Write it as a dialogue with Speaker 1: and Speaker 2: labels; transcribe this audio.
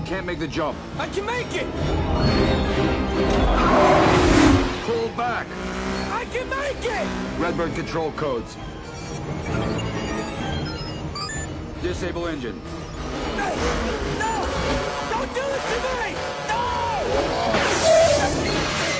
Speaker 1: can't make the jump.
Speaker 2: I can make it!
Speaker 1: Pull back.
Speaker 2: I can make it!
Speaker 1: Redbird control codes. Disable engine.
Speaker 2: No! No! Don't do this to me! No!